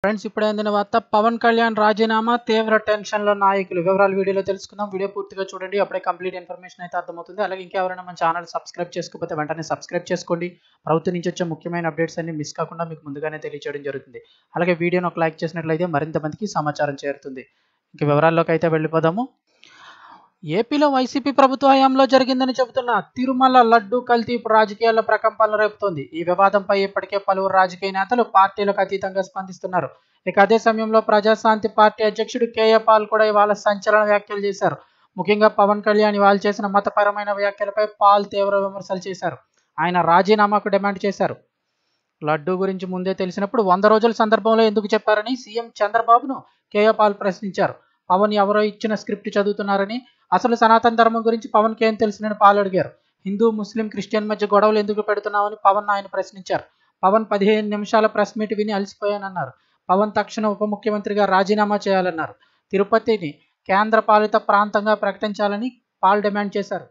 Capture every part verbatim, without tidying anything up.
Friends ఇప్పుడే అందిన వార్త పవన్ కళ్యాణ్ రాజీనామా తీవ్ర టెన్షన్లో నాయకులు వివరాలు వీడియోలో తెలుసుకుందాం. వీడియో పూర్తిగా చూడండి, అప్పుడే కంప్లీట్ ఇన్ఫర్మేషన్ అయితే అర్థమవుతుంది. అలాగే ఇంకెవరైనా మన ఛానల్ సబ్స్క్రైబ్ చేసుకోకపోతే వెంటనే సబ్స్క్రైబ్ చేసుకోండి. ప్రభుత్వం నుంచి వచ్చే ముఖ్యమైన అప్డేట్స్ అన్ని మిస్ కాకుండా మీకు ముందుగానే తెలియజేయడం జరుగుతుంది. అలాగే వీడియోను ఒక లైక్ చేసినట్లయితే మరింత మందికి సమాచారం చేరుతుంది. ఇంక వివరాల్లోకి అయితే వెళ్ళిపోదాము. ఏపీలో వైసీపీ ప్రభుత్వ హయాంలో జరిగిందని చెబుతున్న తిరుమల లడ్డు కల్తీ ఇప్పుడు రాజకీయాల్లో ప్రకంపనలు రేపుతోంది. ఈ వివాదంపై ఇప్పటికే పలువురు రాజకీయ నేతలు పార్టీలకు అతీతంగా స్పందిస్తున్నారు. ఇక అదే సమయంలో ప్రజాశాంతి పార్టీ అధ్యక్షుడు కేఏ పాల్ కూడా ఇవాళ సంచలన వ్యాఖ్యలు చేశారు. ముఖ్యంగా పవన్ కళ్యాణ్ ఇవాళ చేసిన మతపరమైన వ్యాఖ్యలపై పాల్ తీవ్ర విమర్శలు చేశారు. ఆయన రాజీనామాకు డిమాండ్ చేశారు. లడ్డు గురించి ముందే తెలిసినప్పుడు వంద రోజుల సందర్భంలో ఎందుకు చెప్పారని సీఎం చంద్రబాబును కేఏ పాల్ ప్రశ్నించారు. పవన్ ఎవరో ఇచ్చిన స్క్రిప్ట్ చదువుతున్నారని, అసలు సనాతన ధర్మం గురించి పవన్కి ఏం తెలుసునని పాల్ అడిగారు. హిందూ ముస్లిం క్రిస్టియన్ మధ్య గొడవలు ఎందుకు పెడుతున్నామని పవన్ ఆయన ప్రశ్నించారు. పవన్ పదిహేను నిమిషాల ప్రెస్ మీట్ విని అలసిపోయానన్నారు. పవన్ తక్షణ ఉప ముఖ్యమంత్రిగా రాజీనామా చేయాలన్నారు. తిరుపతిని కేంద్ర పాలిత ప్రాంతంగా ప్రకటించాలని పాల్ డిమాండ్ చేశారు.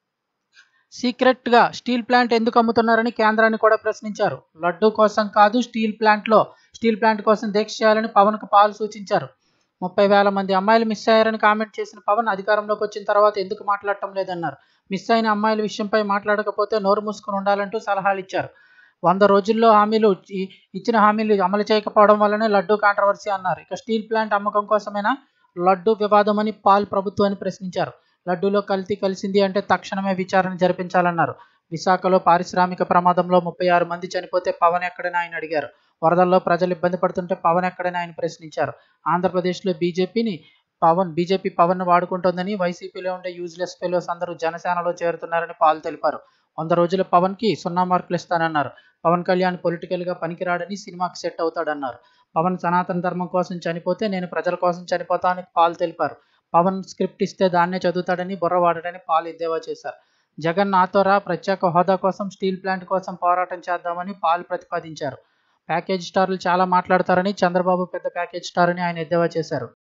సీక్రెట్గా స్టీల్ ప్లాంట్ ఎందుకు అమ్ముతున్నారని కేంద్రాన్ని కూడా ప్రశ్నించారు. లడ్డు కోసం కాదు, స్టీల్ ప్లాంట్లో స్టీల్ ప్లాంట్ కోసం దీక్ష చేయాలని పవన్కు పాల్ సూచించారు. ముప్పై వేల మంది అమ్మాయిలు మిస్ అయ్యారని కామెంట్ చేసిన పవన్ అధికారంలోకి వచ్చిన తర్వాత ఎందుకు మాట్లాడటం లేదన్నారు. మిస్ అయిన అమ్మాయిల విషయంపై మాట్లాడకపోతే నోరు మూసుకుని ఉండాలంటూ సలహాలు ఇచ్చారు. వంద రోజుల్లో హామీలు ఇచ్చిన హామీలు అమలు చేయకపోవడం వల్లనే లడ్డు కాంట్రవర్సీ అన్నారు. ఇక స్టీల్ ప్లాంట్ అమ్మకం కోసమైనా లడ్డు వివాదమని పాల్ ప్రభుత్వాన్ని ప్రశ్నించారు. లడ్డూలో కల్తీ కలిసింది అంటే తక్షణమే విచారణ జరిపించాలన్నారు. విశాఖలో పారిశ్రామిక ప్రమాదంలో ముప్పై ఆరు మంది చనిపోతే పవన్ ఎక్కడని ఆయన అడిగారు. వరదల్లో ప్రజలు ఇబ్బంది పడుతుంటే పవన్ ఎక్కడని ఆయన ప్రశ్నించారు. ఆంధ్రప్రదేశ్లో బీజేపీని పవన్ బీజేపీ పవన్ వాడుకుంటోందని, వైసీపీలో ఉండే యూజ్లెస్ ఫెలోస్ అందరూ జనసేనలో చేరుతున్నారని పాల్ తెలిపారు. వంద రోజుల పవన్కి సున్నా మార్కులు ఇస్తానన్నారు. పవన్ కళ్యాణ్ పొలిటికల్గా పనికిరాడని, సినిమాకి సెట్ అవుతాడన్నారు. పవన్ సనాతన ధర్మం కోసం చనిపోతే నేను ప్రజల కోసం చనిపోతానని పాల్ తెలిపారు. పవన్ స్క్రిప్ట్ ఇస్తే దాన్నే చదువుతాడని, బుర్రవాడని పాల్ ఎద్దేవా చేశారు. జగన్ నాతోరా ప్రత్యేక హోదా కోసం, స్టీల్ ప్లాంట్ కోసం పోరాటం చేద్దామని పాల్ ప్రతిపాదించారు. ప్యాకేజ్ స్టార్లు చాలా మాట్లాడతారని, చంద్రబాబు పెద్ద ప్యాకేజ్ స్టార్ అని ఆయన ఎద్దేవా చేశారు.